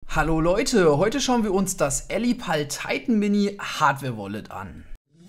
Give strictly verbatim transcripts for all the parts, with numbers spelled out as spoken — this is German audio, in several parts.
Hallo Leute, heute schauen wir uns das Elipal Titan Mini Hardware Wallet an.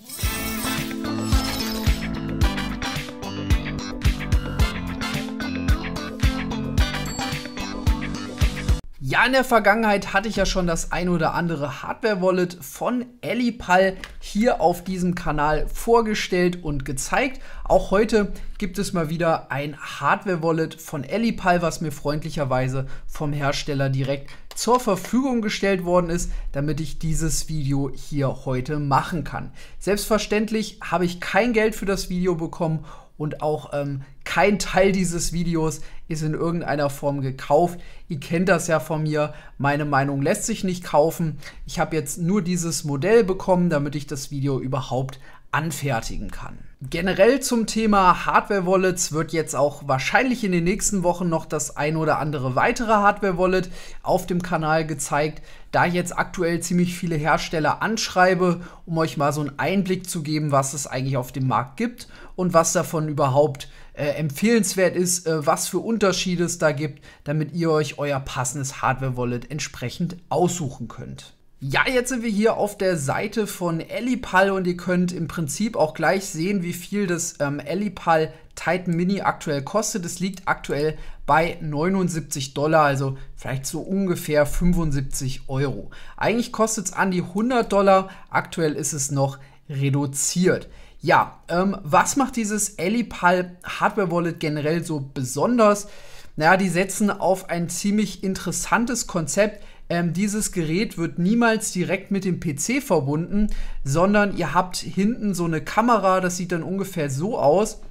Ja, in der Vergangenheit hatte ich ja schon das ein oder andere Hardware-Wallet von Elipal hier auf diesem Kanal vorgestellt und gezeigt. Auch heute gibt es mal wieder ein Hardware-Wallet von Elipal, was mir freundlicherweise vom Hersteller direkt zur Verfügung gestellt worden ist, damit ich dieses Video hier heute machen kann. Selbstverständlich habe ich kein Geld für das Video bekommen und auch ähm, kein Teil dieses Videos ist in irgendeiner Form gekauft. Ihr kennt das ja von mir. Meine Meinung lässt sich nicht kaufen. Ich habe jetzt nur dieses Modell bekommen, damit ich das Video überhaupt anfertigen kann. Generell zum Thema Hardware-Wallets wird jetzt auch wahrscheinlich in den nächsten Wochen noch das ein oder andere weitere Hardware-Wallet auf dem Kanal gezeigt, da ich jetzt aktuell ziemlich viele Hersteller anschreibe, um euch mal so einen Einblick zu geben, was es eigentlich auf dem Markt gibt und was davon überhaupt äh, empfehlenswert ist, äh, was für Unterschiede es da gibt, damit ihr euch euer passendes Hardware-Wallet entsprechend aussuchen könnt. Ja, jetzt sind wir hier auf der Seite von Elipal und ihr könnt im Prinzip auch gleich sehen, wie viel das ähm, Elipal Titan Mini aktuell kostet. Es liegt aktuell bei neunundsiebzig Dollar, also vielleicht so ungefähr fünfundsiebzig Euro. Eigentlich kostet es an die hundert Dollar, aktuell ist es noch reduziert. Ja, ähm, was macht dieses Elipal Hardware Wallet generell so besonders? Naja, die setzen auf ein ziemlich interessantes Konzept. Ähm, dieses Gerät wird niemals direkt mit dem P C verbunden, sondern ihr habt hinten so eine Kamera, das sieht dann ungefähr so aus,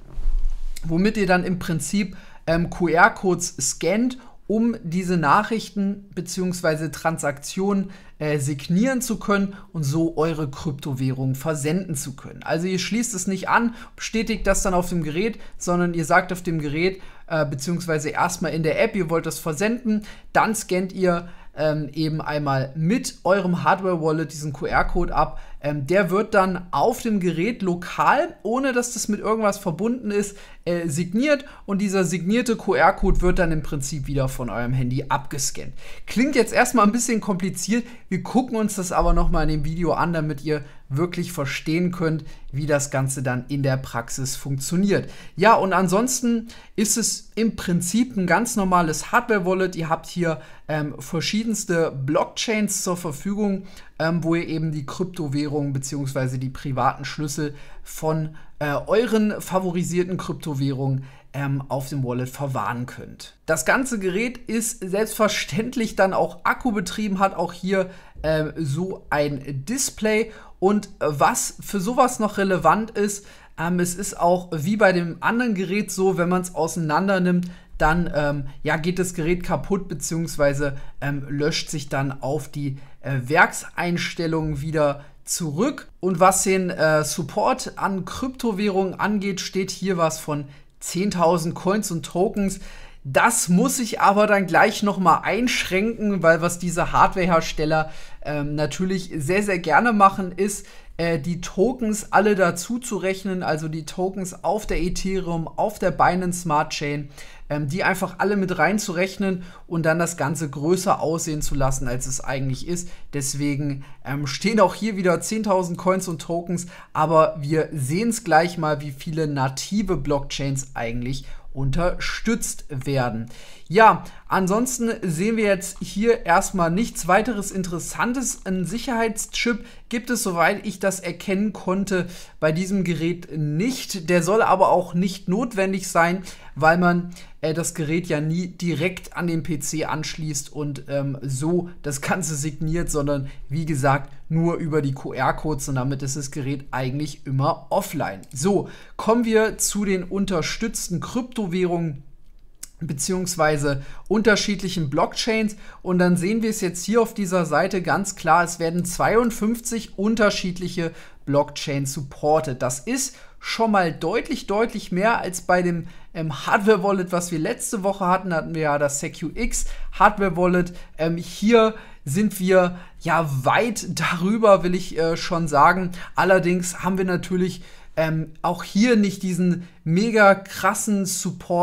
womit ihr dann im Prinzip ähm, Q R-Codes scannt, um diese Nachrichten bzw. Transaktionen äh, signieren zu können und so eure Kryptowährung versenden zu können. Also ihr schließt es nicht an, bestätigt das dann auf dem Gerät, sondern ihr sagt auf dem Gerät äh, bzw. erstmal in der App, ihr wollt das versenden, dann scannt ihr Ähm, eben einmal mit eurem Hardware-Wallet diesen Q R-Code ab. Ähm, der wird dann auf dem Gerät lokal, ohne dass das mit irgendwas verbunden ist, äh, signiert und dieser signierte Q R-Code wird dann im Prinzip wieder von eurem Handy abgescannt. Klingt jetzt erstmal ein bisschen kompliziert, wir gucken uns das aber nochmal in dem Video an, damit ihr wirklich verstehen könnt, wie das Ganze dann in der Praxis funktioniert. Ja, und ansonsten ist es im Prinzip ein ganz normales Hardware-Wallet. Ihr habt hier ähm, verschiedenste Blockchains zur Verfügung, ähm, wo ihr eben die Kryptowährungen bzw. die privaten Schlüssel von äh, euren favorisierten Kryptowährungen ähm, auf dem Wallet verwahren könnt. Das ganze Gerät ist selbstverständlich dann auch akkubetrieben, hat auch hier äh, so ein Display. Und was für sowas noch relevant ist, ähm, es ist auch wie bei dem anderen Gerät so, wenn man es auseinander nimmt, dann ähm, ja, geht das Gerät kaputt bzw. Ähm, löscht sich dann auf die äh, Werkseinstellungen wieder zurück. Und was den äh, Support an Kryptowährungen angeht, steht hier was von zehntausend Coins und Tokens. Das muss ich aber dann gleich noch mal einschränken, weil was diese Hardwarehersteller ähm, natürlich sehr, sehr gerne machen, ist, äh, die Tokens alle dazu zu rechnen, also die Tokens auf der Ethereum, auf der Binance Smart Chain, ähm, die einfach alle mit reinzurechnen und dann das Ganze größer aussehen zu lassen, als es eigentlich ist. Deswegen ähm, stehen auch hier wieder zehntausend Coins und Tokens, aber wir sehen es gleich mal, wie viele native Blockchains eigentlich unterstützt werden. Ja, ansonsten sehen wir jetzt hier erstmal nichts weiteres Interessantes. Ein Sicherheitschip gibt es, soweit ich das erkennen konnte, bei diesem Gerät nicht. Der soll aber auch nicht notwendig sein, weil man äh, das Gerät ja nie direkt an den P C anschließt und ähm, so das Ganze signiert, sondern wie gesagt nur über die Q R-Codes und damit ist das Gerät eigentlich immer offline. So, kommen wir zu den unterstützten Kryptowährungen beziehungsweise unterschiedlichen Blockchains und dann sehen wir es jetzt hier auf dieser Seite ganz klar, es werden zweiundfünfzig unterschiedliche Blockchains supported. Das ist schon mal deutlich, deutlich mehr als bei dem ähm, Hardware-Wallet, was wir letzte Woche hatten. Da hatten wir ja das S E C U X Hardware-Wallet. Ähm, hier sind wir ja weit darüber, will ich äh, schon sagen. Allerdings haben wir natürlich ähm, auch hier nicht diesen mega krassen Support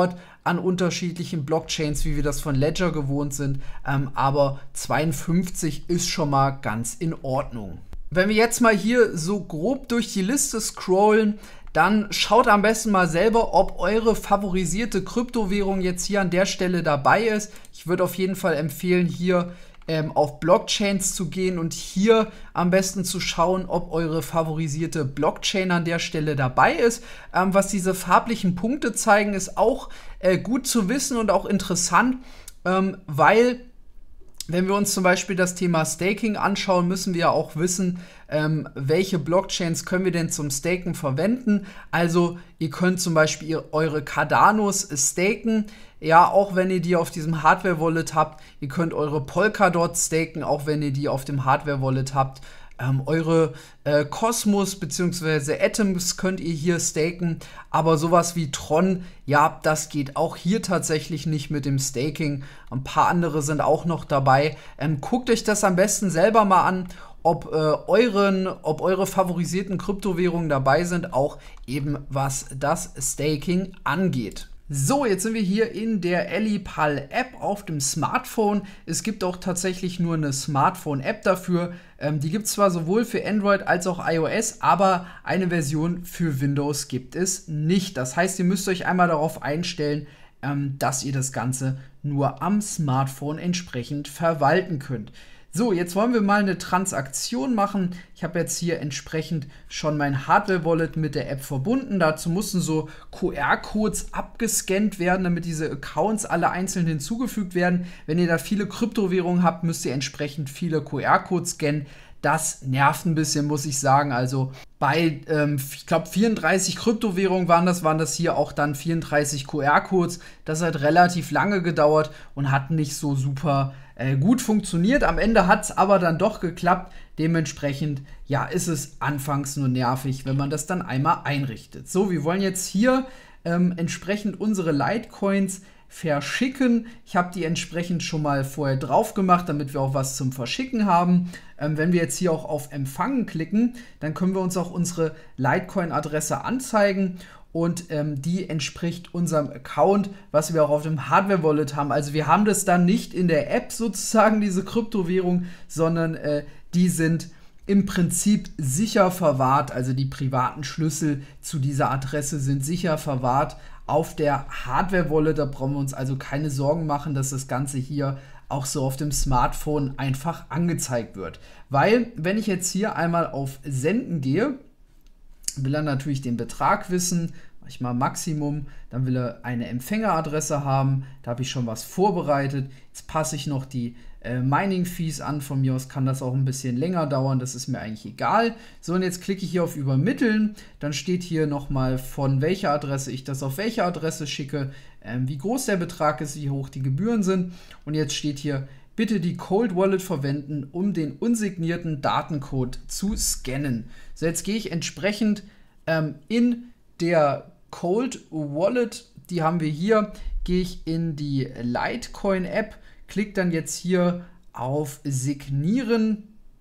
an unterschiedlichen Blockchains, wie wir das von Ledger gewohnt sind, ähm, aber zweiundfünfzig ist schon mal ganz in Ordnung. Wenn wir jetzt mal hier so grob durch die Liste scrollen, dann schaut am besten mal selber, ob eure favorisierte Kryptowährung jetzt hier an der Stelle dabei ist. Ich würde auf jeden Fall empfehlen, hier ähm, auf Blockchains zu gehen und hier am besten zu schauen, ob eure favorisierte Blockchain an der Stelle dabei ist. Ähm, was diese farblichen Punkte zeigen, ist auch äh, gut zu wissen und auch interessant, ähm, weil wenn wir uns zum Beispiel das Thema Staking anschauen, müssen wir auch wissen, ähm, welche Blockchains können wir denn zum Staken verwenden. Also ihr könnt zum Beispiel eure Cardanos staken, ja, auch wenn ihr die auf diesem Hardware-Wallet habt. Ihr könnt eure Polkadot staken, auch wenn ihr die auf dem Hardware-Wallet habt. Ähm, eure äh, Cosmos bzw. Atoms könnt ihr hier staken, aber sowas wie Tron, ja, das geht auch hier tatsächlich nicht mit dem Staking. Ein paar andere sind auch noch dabei. Ähm, guckt euch das am besten selber mal an, ob, äh, euren, ob eure favorisierten Kryptowährungen dabei sind, auch eben was das Staking angeht. So, jetzt sind wir hier in der EliPal-App auf dem Smartphone. Es gibt auch tatsächlich nur eine Smartphone-App dafür. Ähm, die gibt es zwar sowohl für Android als auch iOS, aber eine Version für Windows gibt es nicht. Das heißt, ihr müsst euch einmal darauf einstellen, ähm, dass ihr das Ganze nur am Smartphone entsprechend verwalten könnt. So, jetzt wollen wir mal eine Transaktion machen. Ich habe jetzt hier entsprechend schon mein Hardware-Wallet mit der App verbunden. Dazu mussten so Q R-Codes abgescannt werden, damit diese Accounts alle einzeln hinzugefügt werden. Wenn ihr da viele Kryptowährungen habt, müsst ihr entsprechend viele Q R-Codes scannen. Das nervt ein bisschen, muss ich sagen. Also bei, ähm, ich glaube, vierunddreißig Kryptowährungen waren das, waren das hier auch dann vierunddreißig Q R-Codes. Das hat relativ lange gedauert und hat nicht so super äh, gut funktioniert. Am Ende hat es aber dann doch geklappt. Dementsprechend, ja, ist es anfangs nur nervig, wenn man das dann einmal einrichtet. So, wir wollen jetzt hier ähm, entsprechend unsere Litecoins verschicken. Ich habe die entsprechend schon mal vorher drauf gemacht, damit wir auch was zum Verschicken haben. Ähm, wenn wir jetzt hier auch auf Empfangen klicken, dann können wir uns auch unsere Litecoin-Adresse anzeigen und ähm, die entspricht unserem Account, was wir auch auf dem Hardware-Wallet haben. Also wir haben das dann nicht in der App sozusagen, diese Kryptowährung, sondern äh, die sind im Prinzip sicher verwahrt, also die privaten Schlüssel zu dieser Adresse sind sicher verwahrt auf der Hardware-Wallet. Da brauchen wir uns also keine Sorgen machen, dass das Ganze hier auch so auf dem Smartphone einfach angezeigt wird. Weil, wenn ich jetzt hier einmal auf Senden gehe, will er natürlich den Betrag wissen, mache ich mal Maximum, dann will er eine Empfängeradresse haben, da habe ich schon was vorbereitet. Jetzt passe ich noch die äh, Mining-Fees an, von mir aus kann das auch ein bisschen länger dauern, das ist mir eigentlich egal. So, und jetzt klicke ich hier auf Übermitteln, dann steht hier nochmal, von welcher Adresse ich das auf welche Adresse schicke, ähm, wie groß der Betrag ist, wie hoch die Gebühren sind, und jetzt steht hier, bitte die Cold Wallet verwenden, um den unsignierten Datencode zu scannen. So, jetzt gehe ich entsprechend ähm, in der Cold Wallet, die haben wir hier, gehe ich in die Litecoin-App, klicke dann jetzt hier auf Signieren,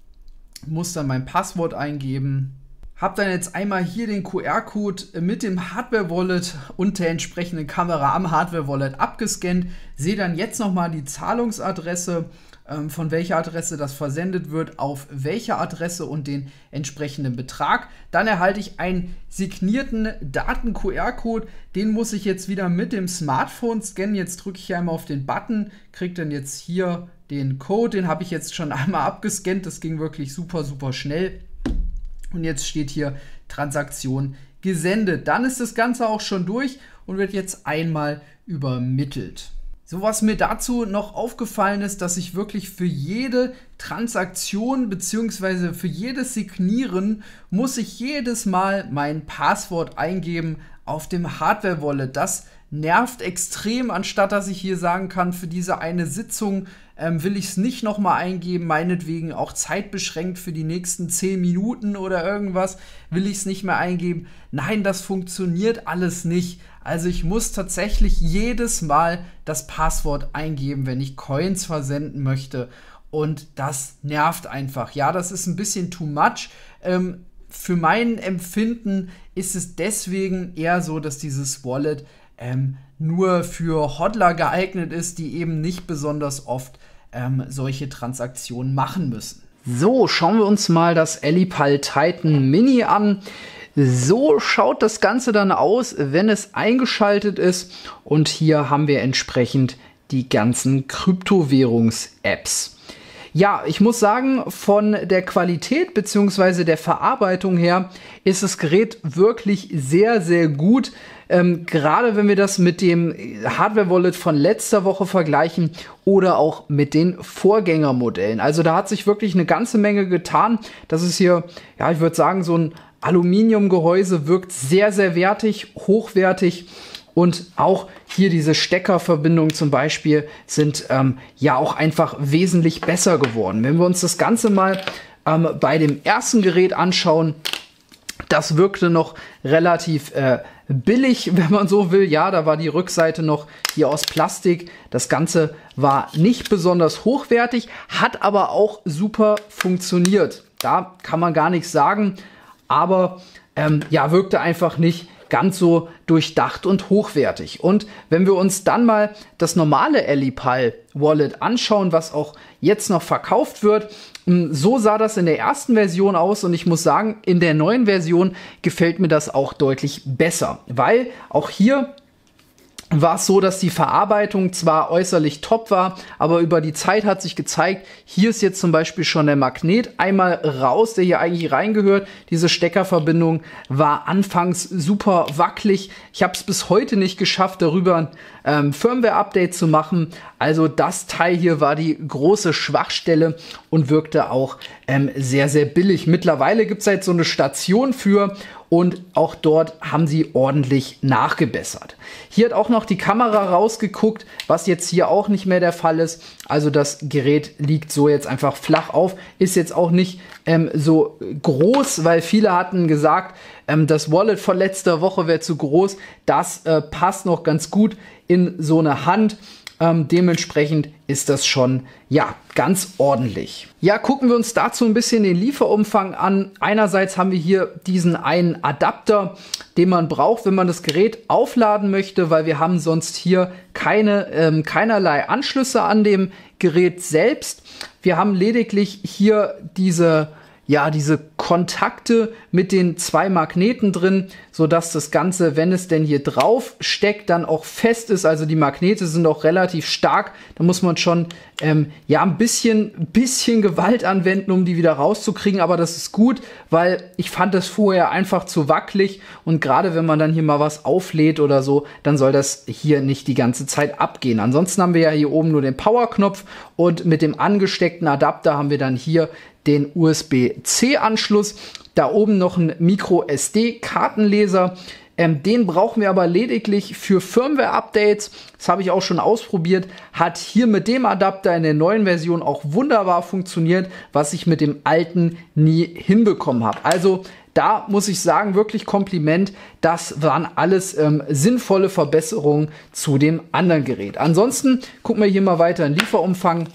muss dann mein Passwort eingeben. Habe dann jetzt einmal hier den Q R-Code mit dem Hardware-Wallet und der entsprechenden Kamera am Hardware-Wallet abgescannt. Sehe dann jetzt nochmal die Zahlungsadresse, ähm, von welcher Adresse das versendet wird, auf welche Adresse und den entsprechenden Betrag. Dann erhalte ich einen signierten Daten-Q R-Code. Den muss ich jetzt wieder mit dem Smartphone scannen. Jetzt drücke ich hier einmal auf den Button, kriege dann jetzt hier den Code. Den habe ich jetzt schon einmal abgescannt. Das ging wirklich super, super schnell. Und jetzt steht hier Transaktion gesendet. Dann ist das Ganze auch schon durch und wird jetzt einmal übermittelt. So, was mir dazu noch aufgefallen ist, dass ich wirklich für jede Transaktion bzw. für jedes Signieren muss ich jedes Mal mein Passwort eingeben auf dem Hardware-Wallet. Das nervt extrem, anstatt dass ich hier sagen kann, für diese eine Sitzung ähm, will ich es nicht nochmal eingeben, meinetwegen auch zeitbeschränkt für die nächsten zehn Minuten oder irgendwas, will ich es nicht mehr eingeben. Nein, das funktioniert alles nicht. Also ich muss tatsächlich jedes Mal das Passwort eingeben, wenn ich Coins versenden möchte. Und das nervt einfach. Ja, das ist ein bisschen too much. Ähm, für mein Empfinden ist es deswegen eher so, dass dieses Wallet ähm, nur für Hodler geeignet ist, die eben nicht besonders oft ähm, solche Transaktionen machen müssen. So, schauen wir uns mal das Elipal Titan Mini an. So schaut das Ganze dann aus, wenn es eingeschaltet ist. Und hier haben wir entsprechend die ganzen Kryptowährungs-Apps. Ja, ich muss sagen, von der Qualität bzw. der Verarbeitung her ist das Gerät wirklich sehr, sehr gut. Ähm, gerade wenn wir das mit dem Hardware-Wallet von letzter Woche vergleichen oder auch mit den Vorgängermodellen. Also da hat sich wirklich eine ganze Menge getan. Das ist hier, ja, ich würde sagen, so ein Aluminiumgehäuse, wirkt sehr, sehr wertig, hochwertig. Und auch hier diese Steckerverbindungen zum Beispiel sind ähm, ja auch einfach wesentlich besser geworden. Wenn wir uns das Ganze mal ähm, bei dem ersten Gerät anschauen, das wirkte noch relativ äh, billig, wenn man so will. Ja, da war die Rückseite noch hier aus Plastik. Das Ganze war nicht besonders hochwertig, hat aber auch super funktioniert. Da kann man gar nichts sagen, aber ähm, ja, wirkte einfach nicht ganz so durchdacht und hochwertig. Und wenn wir uns dann mal das normale Elipal Wallet anschauen, was auch jetzt noch verkauft wird, so sah das in der ersten Version aus und ich muss sagen, in der neuen Version gefällt mir das auch deutlich besser, weil auch hier war es so, dass die Verarbeitung zwar äußerlich top war, aber über die Zeit hat sich gezeigt, hier ist jetzt zum Beispiel schon der Magnet einmal raus, der hier eigentlich reingehört. Diese Steckerverbindung war anfangs super wackelig. Ich habe es bis heute nicht geschafft, darüber ein ähm, Firmware-Update zu machen. Also das Teil hier war die große Schwachstelle und wirkte auch ähm, sehr, sehr billig. Mittlerweile gibt es halt so eine Station für und auch dort haben sie ordentlich nachgebessert. Hier hat auch noch die Kamera rausgeguckt, was jetzt hier auch nicht mehr der Fall ist. Also das Gerät liegt so jetzt einfach flach auf, ist jetzt auch nicht ähm, so groß, weil viele hatten gesagt, ähm, das Wallet von letzter Woche wäre zu groß. Das äh, passt noch ganz gut in so eine Hand. Ähm, dementsprechend ist das schon, ja, ganz ordentlich. Ja, gucken wir uns dazu ein bisschen den Lieferumfang an. Einerseits haben wir hier diesen einen Adapter, den man braucht, wenn man das Gerät aufladen möchte, weil wir haben sonst hier keine, ähm, keinerlei Anschlüsse an dem Gerät selbst. Wir haben lediglich hier diese ja, diese Kontakte mit den zwei Magneten drin, so dass das Ganze, wenn es denn hier drauf steckt, dann auch fest ist. Also die Magnete sind auch relativ stark. Da muss man schon ähm, ja ein bisschen, bisschen Gewalt anwenden, um die wieder rauszukriegen. Aber das ist gut, weil ich fand das vorher einfach zu wackelig. Und gerade wenn man dann hier mal was auflädt oder so, dann soll das hier nicht die ganze Zeit abgehen. Ansonsten haben wir ja hier oben nur den Powerknopf und mit dem angesteckten Adapter haben wir dann hier den U S B C Anschluss, da oben noch ein Micro S D-Kartenleser. Ähm, den brauchen wir aber lediglich für Firmware-Updates. Das habe ich auch schon ausprobiert. Hat hier mit dem Adapter in der neuen Version auch wunderbar funktioniert, was ich mit dem alten nie hinbekommen habe. Also da muss ich sagen, wirklich Kompliment. Das waren alles ähm, sinnvolle Verbesserungen zu dem anderen Gerät. Ansonsten gucken wir hier mal weiter in Lieferumfang.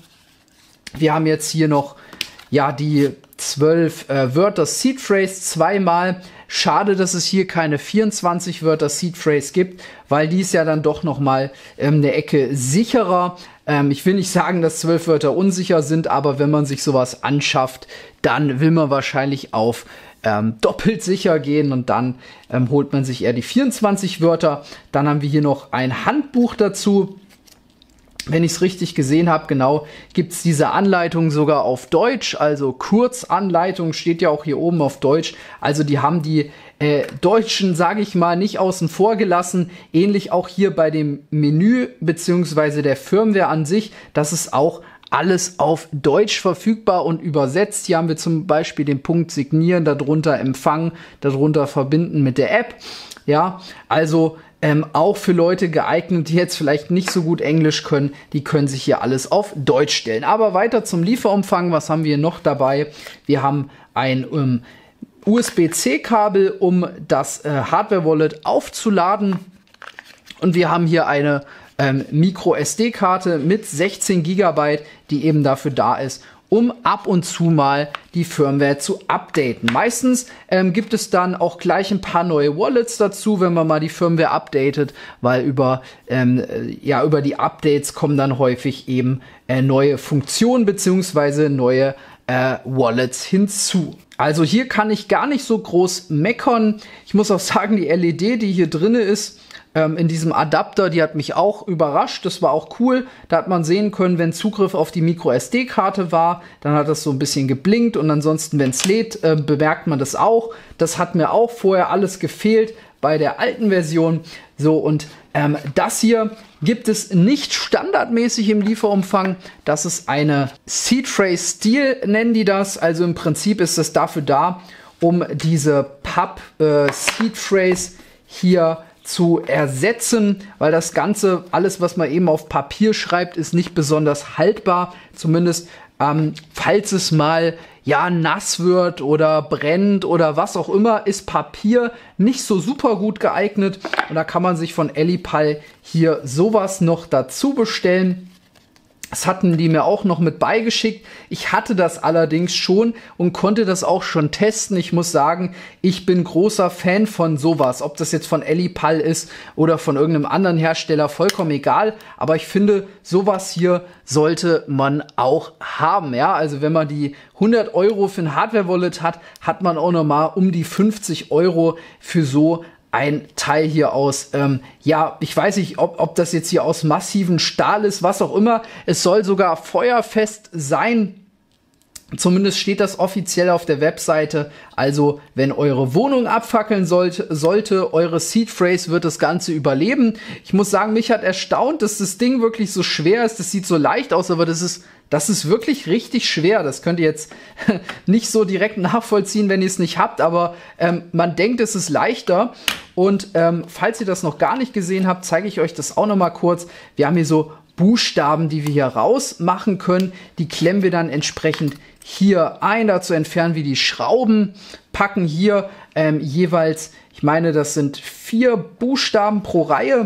Wir haben jetzt hier noch ja, die zwölf äh, Wörter Seed Phrase zweimal. Schade, dass es hier keine vierundzwanzig Wörter Seed Phrase gibt, weil die ist ja dann doch noch mal ähm, eine Ecke sicherer. Ähm, ich will nicht sagen, dass zwölf Wörter unsicher sind, aber wenn man sich sowas anschafft, dann will man wahrscheinlich auf ähm, doppelt sicher gehen und dann ähm, holt man sich eher die vierundzwanzig Wörter. Dann haben wir hier noch ein Handbuch dazu. Wenn ich es richtig gesehen habe, genau, gibt es diese Anleitung sogar auf Deutsch, also Kurzanleitung steht ja auch hier oben auf Deutsch. Also die haben die äh, Deutschen, sage ich mal, nicht außen vor gelassen. Ähnlich auch hier bei dem Menü beziehungsweise der Firmware an sich, das ist auch alles auf Deutsch verfügbar und übersetzt. Hier haben wir zum Beispiel den Punkt Signieren, darunter Empfangen, darunter Verbinden mit der App. Ja, also Ähm, auch für Leute geeignet, die jetzt vielleicht nicht so gut Englisch können, die können sich hier alles auf Deutsch stellen. Aber weiter zum Lieferumfang, was haben wir noch dabei? Wir haben ein ähm, U S B C Kabel, um das äh, Hardware-Wallet aufzuladen. Und wir haben hier eine ähm, Micro S D Karte mit sechzehn Gigabyte, die eben dafür da ist, um ab und zu mal die Firmware zu updaten. Meistens ähm, gibt es dann auch gleich ein paar neue Wallets dazu, wenn man mal die Firmware updatet, weil über, ähm, ja, über die Updates kommen dann häufig eben äh, neue Funktionen bzw. neue äh, Wallets hinzu. Also hier kann ich gar nicht so groß meckern. Ich muss auch sagen, die L E D, die hier drin ist, Ähm, in diesem Adapter, die hat mich auch überrascht. Das war auch cool. Da hat man sehen können, wenn Zugriff auf die Micro S D-Karte war, dann hat das so ein bisschen geblinkt und ansonsten, wenn es lädt, äh, bemerkt man das auch. Das hat mir auch vorher alles gefehlt bei der alten Version. So, und ähm, das hier gibt es nicht standardmäßig im Lieferumfang. Das ist eine Seed-Phrase Steel, nennen die das. Also im Prinzip ist das dafür da, um diese Papp-Seed-Phrase hier zu ersetzen, weil das Ganze, alles was man eben auf Papier schreibt, ist nicht besonders haltbar, zumindest ähm, falls es mal ja nass wird oder brennt oder was auch immer, ist Papier nicht so super gut geeignet und da kann man sich von Elipal hier sowas noch dazu bestellen. Das hatten die mir auch noch mit beigeschickt. Ich hatte das allerdings schon und konnte das auch schon testen. Ich muss sagen, ich bin großer Fan von sowas. Ob das jetzt von Elipal ist oder von irgendeinem anderen Hersteller, vollkommen egal. Aber ich finde, sowas hier sollte man auch haben. Ja, also wenn man die hundert Euro für ein Hardware-Wallet hat, hat man auch noch mal um die fünfzig Euro für so ein Teil hier aus, ähm, ja, ich weiß nicht, ob, ob das jetzt hier aus massivem Stahl ist, was auch immer. Es soll sogar feuerfest sein. Zumindest steht das offiziell auf der Webseite. Also, wenn eure Wohnung abfackeln sollte, sollte eure Seed-Phrase wird das Ganze überleben. Ich muss sagen, mich hat erstaunt, dass das Ding wirklich so schwer ist. Das sieht so leicht aus, aber das ist, das ist wirklich richtig schwer. Das könnt ihr jetzt nicht so direkt nachvollziehen, wenn ihr es nicht habt. Aber ähm, man denkt, es ist leichter. Und ähm, falls ihr das noch gar nicht gesehen habt, zeige ich euch das auch noch mal kurz. Wir haben hier so Buchstaben, die wir hier rausmachen können. Die klemmen wir dann entsprechend hier ein. Dazu entfernen wir die Schrauben, packen hier ähm, jeweils, ich meine, das sind vier Buchstaben pro Reihe,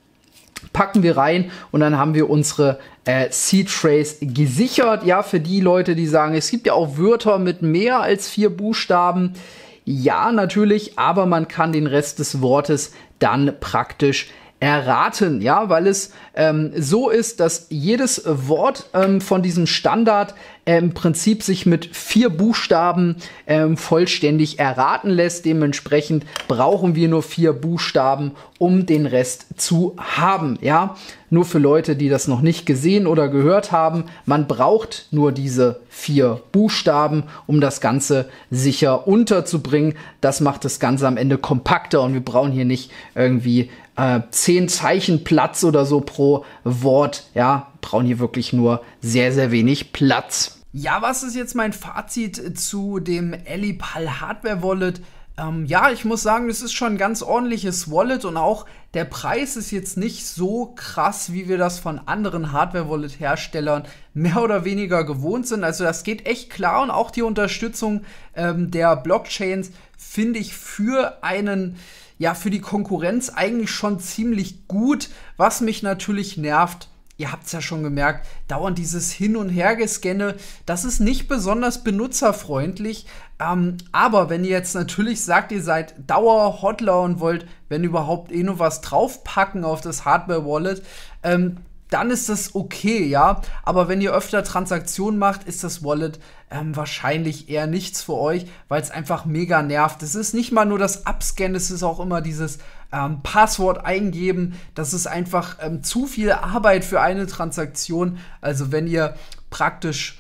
packen wir rein und dann haben wir unsere äh, Seed-Phrase gesichert. Ja, für die Leute, die sagen, es gibt ja auch Wörter mit mehr als vier Buchstaben. Ja, natürlich, aber man kann den Rest des Wortes dann praktisch erraten, ja, weil es ähm, so ist, dass jedes Wort ähm, von diesem Standard äh, im Prinzip sich mit vier Buchstaben ähm, vollständig erraten lässt. Dementsprechend brauchen wir nur vier Buchstaben, um den Rest zu haben, ja. Nur für Leute, die das noch nicht gesehen oder gehört haben, man braucht nur diese vier Buchstaben, um das Ganze sicher unterzubringen. Das macht das Ganze am Ende kompakter und wir brauchen hier nicht irgendwie äh, zehn Zeichen Platz oder so pro Wort. Ja, brauchen hier wirklich nur sehr, sehr wenig Platz. Ja, was ist jetzt mein Fazit zu dem Elipal Hardware Wallet? Ähm, ja, ich muss sagen, es ist schon ein ganz ordentliches Wallet und auch der Preis ist jetzt nicht so krass, wie wir das von anderen Hardware-Wallet-Herstellern mehr oder weniger gewohnt sind. Also das geht echt klar und auch die Unterstützung ähm, der Blockchains finde ich für einen, ja, für die Konkurrenz eigentlich schon ziemlich gut. Was mich natürlich nervt, ihr habt es ja schon gemerkt, dauernd dieses Hin- und Hergescanne, das ist nicht besonders benutzerfreundlich. Ähm, aber wenn ihr jetzt natürlich sagt, ihr seid Dauer-Hodler und wollt, wenn überhaupt, eh nur was draufpacken auf das Hardware-Wallet, ähm, dann ist das okay, ja. Aber wenn ihr öfter Transaktionen macht, ist das Wallet ähm, wahrscheinlich eher nichts für euch, weil es einfach mega nervt. Es ist nicht mal nur das Abscannen, es ist auch immer dieses ähm, Passwort eingeben. Das ist einfach ähm, zu viel Arbeit für eine Transaktion. Also wenn ihr praktisch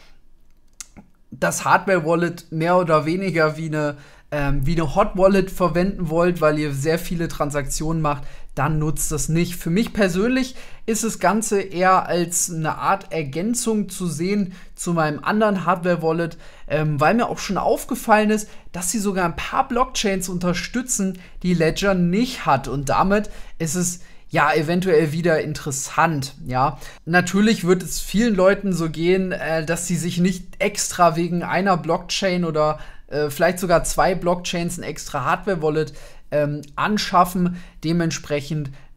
das Hardware-Wallet mehr oder weniger wie eine, ähm, wie eine Hot Wallet verwenden wollt, weil ihr sehr viele Transaktionen macht, dann nutzt das nicht. Für mich persönlich ist das Ganze eher als eine Art Ergänzung zu sehen zu meinem anderen Hardware-Wallet, ähm, weil mir auch schon aufgefallen ist, dass sie sogar ein paar Blockchains unterstützen, die Ledger nicht hat. Und damit ist es ja eventuell wieder interessant, ja. Natürlich wird es vielen Leuten so gehen, äh, dass sie sich nicht extra wegen einer Blockchain oder äh, vielleicht sogar zwei Blockchains ein extra Hardware-Wallet ähm, anschaffen. Dementsprechend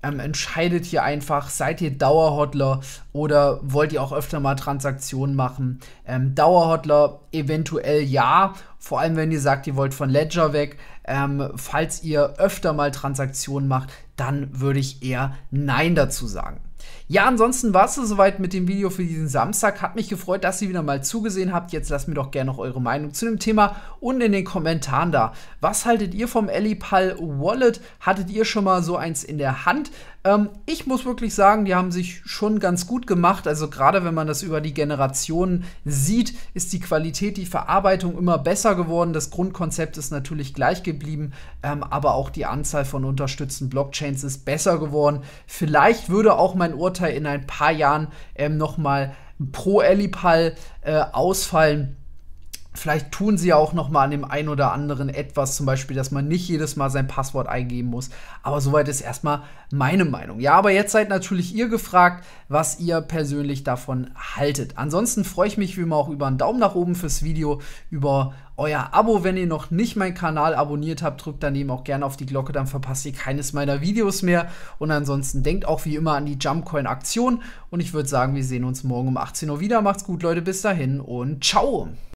Ähm, entscheidet hier einfach, seid ihr Dauerhodler oder wollt ihr auch öfter mal Transaktionen machen? Ähm, Dauerhodler eventuell ja, vor allem wenn ihr sagt, ihr wollt von Ledger weg. Ähm, falls ihr öfter mal Transaktionen macht, dann würde ich eher Nein dazu sagen. Ja, ansonsten war es soweit mit dem Video für diesen Samstag. Hat mich gefreut, dass ihr wieder mal zugesehen habt. Jetzt lasst mir doch gerne noch eure Meinung zu dem Thema und in den Kommentaren da. Was haltet ihr vom Ellipal Wallet? Hattet ihr schon mal so eins in der Hand? Ähm, ich muss wirklich sagen, die haben sich schon ganz gut gemacht. Also gerade wenn man das über die Generationen sieht, ist die Qualität, die Verarbeitung immer besser geworden. Das Grundkonzept ist natürlich gleich geblieben, ähm, aber auch die Anzahl von unterstützten Blockchains ist besser geworden. Vielleicht würde auch mein Urteil in ein paar Jahren ähm, noch mal pro Ellipal äh, ausfallen. Vielleicht tun sie ja auch noch mal an dem einen oder anderen etwas, zum Beispiel, dass man nicht jedes Mal sein Passwort eingeben muss. Aber soweit ist erstmal meine Meinung. Ja, aber jetzt seid natürlich ihr gefragt, was ihr persönlich davon haltet. Ansonsten freue ich mich wie immer auch über einen Daumen nach oben fürs Video, über euer Abo. Wenn ihr noch nicht meinen Kanal abonniert habt, drückt daneben auch gerne auf die Glocke, dann verpasst ihr keines meiner Videos mehr. Und ansonsten denkt auch wie immer an die Jumpcoin-Aktion. Und ich würde sagen, wir sehen uns morgen um achtzehn Uhr wieder. Macht's gut, Leute, bis dahin und ciao!